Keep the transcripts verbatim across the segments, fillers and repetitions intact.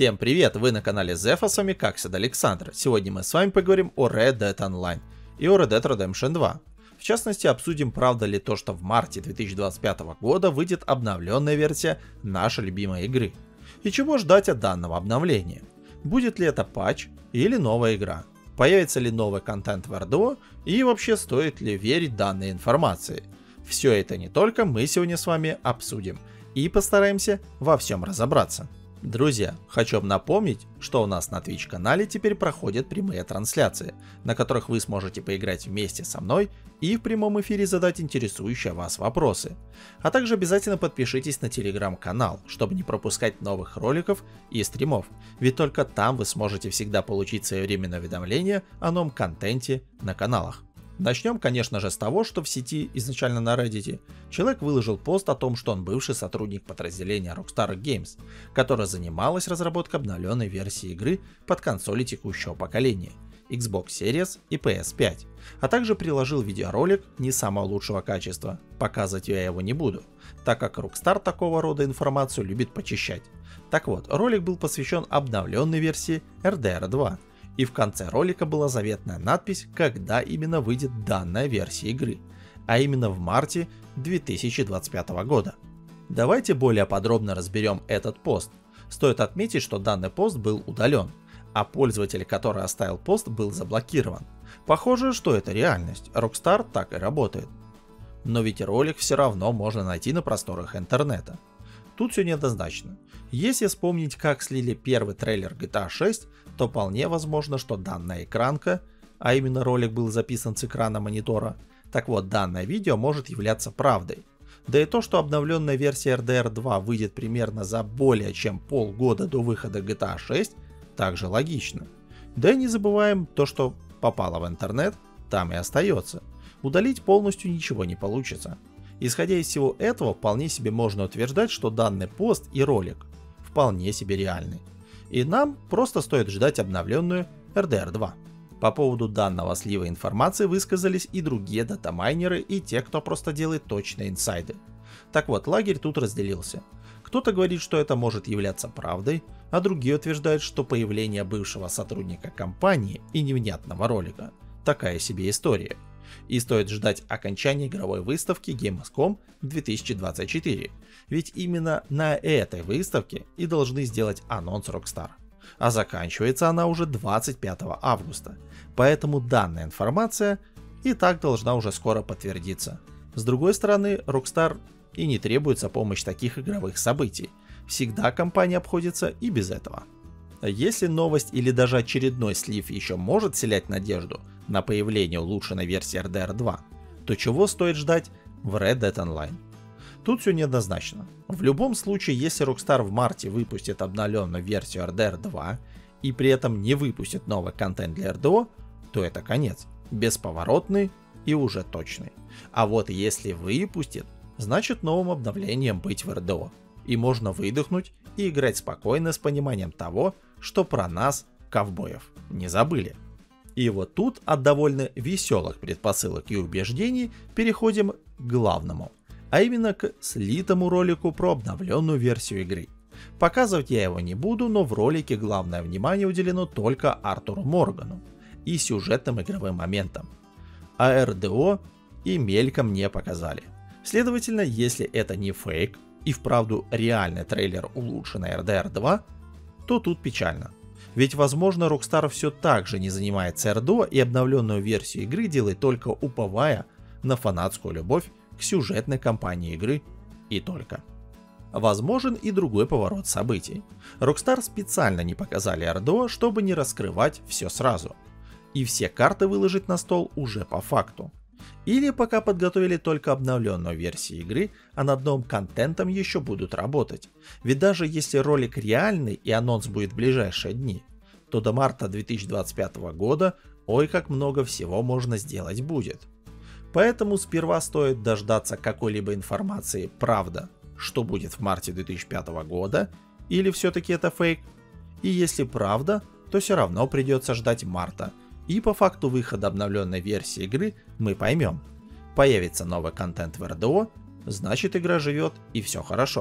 Всем привет, вы на канале Зефа, с вами как всегда Александр. Сегодня мы с вами поговорим о Red Dead Online и о Red Dead Redemption два. В частности, обсудим, правда ли то, что в марте две тысячи двадцать пятого года выйдет обновленная версия нашей любимой игры. И чего ждать от данного обновления? Будет ли это патч или новая игра? Появится ли новый контент в эр дэ о и вообще стоит ли верить данной информации? Все это не только мы сегодня с вами обсудим и постараемся во всем разобраться. Друзья, хочу вам напомнить, что у нас на Twitch канале теперь проходят прямые трансляции, на которых вы сможете поиграть вместе со мной и в прямом эфире задать интересующие вас вопросы. А также обязательно подпишитесь на телеграм-канал, чтобы не пропускать новых роликов и стримов, ведь только там вы сможете всегда получить своевременное уведомление о новом контенте на каналах. Начнем, конечно же, с того, что в сети, изначально на Reddit, человек выложил пост о том, что он бывший сотрудник подразделения Rockstar Games, которая занималась разработкой обновленной версии игры под консоли текущего поколения, Xbox Series и пи эс пять, а также приложил видеоролик не самого лучшего качества, показывать я его не буду, так как Rockstar такого рода информацию любит почищать. Так вот, ролик был посвящен обновленной версии эр дэ эр два. И в конце ролика была заветная надпись, когда именно выйдет данная версия игры, а именно в марте две тысячи двадцать пятого года. Давайте более подробно разберем этот пост. Стоит отметить, что данный пост был удален, а пользователь, который оставил пост, был заблокирован. Похоже, что это реальность, Rockstar так и работает. Но ведь ролик все равно можно найти на просторах интернета. Тут все неоднозначно. Если вспомнить, как слили первый трейлер джи ти эй шесть, то вполне возможно, что данная экранка, а именно ролик был записан с экрана монитора, так вот, данное видео может являться правдой. Да и то, что обновленная версия эр дэ эр два выйдет примерно за более чем полгода до выхода джи ти эй шесть, также логично. Да и не забываем, то, что попало в интернет, там и остается. Удалить полностью ничего не получится. Исходя из всего этого, вполне себе можно утверждать, что данный пост и ролик вполне себе реальны. И нам просто стоит ждать обновленную эр дэ эр два. По поводу данного слива информации высказались и другие датамайнеры, и те, кто просто делает точные инсайды. Так вот, лагерь тут разделился. Кто-то говорит, что это может являться правдой, а другие утверждают, что появление бывшего сотрудника компании и невнятного ролика – такая себе история. И стоит ждать окончания игровой выставки Gamescom две тысячи двадцать четыре, ведь именно на этой выставке и должны сделать анонс Rockstar. А заканчивается она уже двадцать пятого августа, поэтому данная информация и так должна уже скоро подтвердиться. С другой стороны, Rockstar и не требуется помощь таких игровых событий, всегда компания обходится и без этого. Если новость или даже очередной слив еще может вселять надежду на появление улучшенной версии эр дэ эр два, то чего стоит ждать в Red Dead Online? Тут все неоднозначно. В любом случае, если Rockstar в марте выпустит обновленную версию эр дэ эр два и при этом не выпустит новый контент для эр дэ о, то это конец, бесповоротный и уже точный. А вот если выпустит, значит новым обновлением быть в эр дэ о, и можно выдохнуть и играть спокойно с пониманием того, что про нас, ковбоев, не забыли. И вот тут от довольно веселых предпосылок и убеждений переходим к главному, а именно к слитому ролику про обновленную версию игры. Показывать я его не буду, но в ролике главное внимание уделено только Артуру Моргану и сюжетным игровым моментам, а эр дэ о и мельком не показали. Следовательно, если это не фейк и вправду реальный трейлер улучшенной эр дэ эр два, то тут печально. Ведь возможно Rockstar все так же не занимается эр дэ о и обновленную версию игры делает только уповая на фанатскую любовь к сюжетной кампании игры и только. Возможен и другой поворот событий. Rockstar специально не показали эр дэ о, чтобы не раскрывать все сразу. И все карты выложить на стол уже по факту. Или пока подготовили только обновленную версию игры, а над новым контентом еще будут работать. Ведь даже если ролик реальный и анонс будет в ближайшие дни, то до марта две тысячи двадцать пятого года ой как много всего можно сделать будет. Поэтому сперва стоит дождаться какой-либо информации правда, что будет в марте две тысячи пятого года, или все-таки это фейк. И если правда, то все равно придется ждать марта. И по факту выхода обновленной версии игры мы поймем, появится новый контент в эр дэ о, значит игра живет и все хорошо.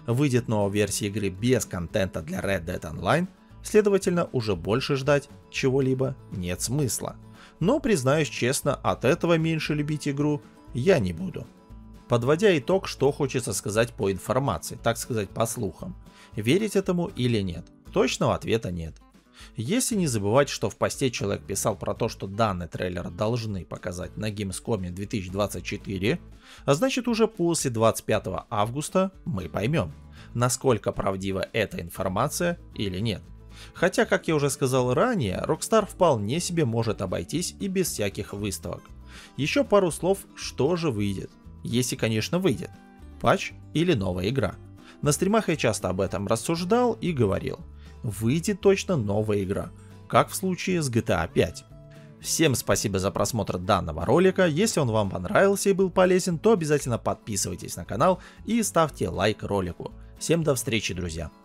Выйдет новая версия игры без контента для Red Dead Online, следовательно, уже больше ждать чего-либо нет смысла. Но, признаюсь честно, от этого меньше любить игру я не буду. Подводя итог, что хочется сказать по информации, так сказать по слухам. Верить этому или нет? Точного ответа нет. Если не забывать, что в посте человек писал про то, что данный трейлер должны показать на Gamescom две тысячи двадцать четыре, а значит уже после двадцать пятого августа мы поймем, насколько правдива эта информация или нет. Хотя, как я уже сказал ранее, Rockstar вполне себе может обойтись и без всяких выставок. Еще пару слов, что же выйдет. Если, конечно, выйдет. Патч или новая игра. На стримах я часто об этом рассуждал и говорил. Выйдет точно новая игра, как в случае с джи ти эй пять. Всем спасибо за просмотр данного ролика. Если он вам понравился и был полезен, то обязательно подписывайтесь на канал и ставьте лайк ролику. Всем до встречи, друзья!